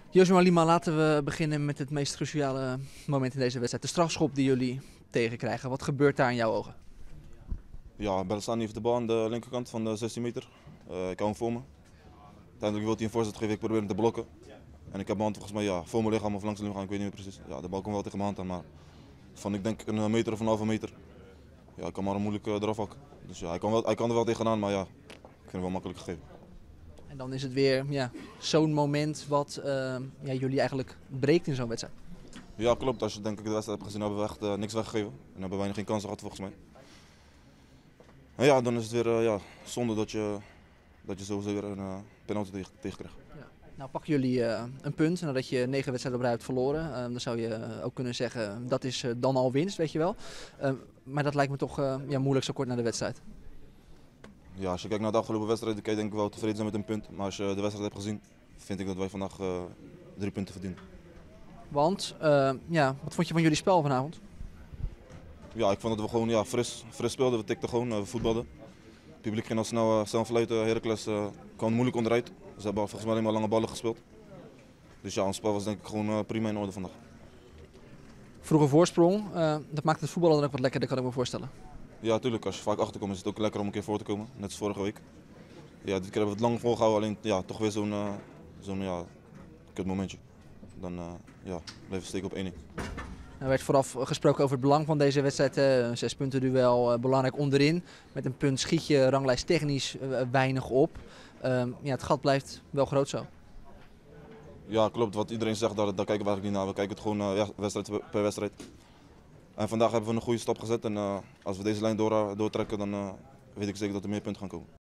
Joshua Lima, laten we beginnen met het meest cruciale moment in deze wedstrijd. De strafschop die jullie tegenkrijgen. Wat gebeurt daar in jouw ogen? Ja, Bellassani heeft de bal aan de linkerkant van de 16 meter. Ik hou hem voor me. Uiteindelijk wil hij een voorzet geven, ik probeer hem te blokken. En ik heb mijn hand volgens mij voor mijn lichaam of langs de lichaam, ik weet niet meer precies. Ja, de bal komt wel tegen mijn hand aan, maar van ik denk een meter of een halve meter. Ja, ik kan maar moeilijk eraf hakken. Dus ja, hij kan er wel tegenaan, maar ja, ik vind hem wel makkelijk gegeven. En dan is het weer zo'n moment wat jullie eigenlijk breekt in zo'n wedstrijd. Ja, klopt. Als je denk ik de wedstrijd hebt gezien, hebben we echt niks weggegeven. En hebben weinig geen kansen gehad volgens mij. En ja, dan is het weer zonde dat je sowieso weer een penalty tegenkrijgt. Ja. Nou pakken jullie een punt nadat je 9 wedstrijden op rij hebt verloren. Dan zou je ook kunnen zeggen dat is dan al winst, weet je wel. Maar dat lijkt me toch moeilijk zo kort na de wedstrijd. Ja, als je kijkt naar de afgelopen wedstrijden, kan je denk ik wel tevreden zijn met een punt. Maar als je de wedstrijd hebt gezien, vind ik dat wij vandaag 3 punten verdienen. Want wat vond je van jullie spel vanavond? Ja, ik vond dat we gewoon fris speelden. We tikten gewoon, we voetbalden. Het publiek ging al snel fluiten. Heracles kwam moeilijk onderuit. Ze hebben volgens mij alleen maar lange ballen gespeeld. Dus ja, ons spel was denk ik gewoon prima in orde vandaag. Vroege voorsprong, dat maakt het voetballen dan ook wat lekkerder, kan ik me voorstellen. Ja, natuurlijk. Als je vaak achterkomt is het ook lekker om een keer voor te komen. Net als vorige week. Ja, dit keer hebben we het lang volgehouden, alleen toch weer zo'n kut momentje. Dan blijven we steken op 1-1. Er werd vooraf gesproken over het belang van deze wedstrijd. 6 punten duel, belangrijk onderin. Met een punt schiet je ranglijst technisch weinig op. Het gat blijft wel groot zo. Ja, klopt. Wat iedereen zegt, daar kijken we eigenlijk niet naar. We kijken het gewoon wedstrijd per wedstrijd. En vandaag hebben we een goede stap gezet. En als we deze lijn doortrekken, dan weet ik zeker dat er meer punten gaan komen.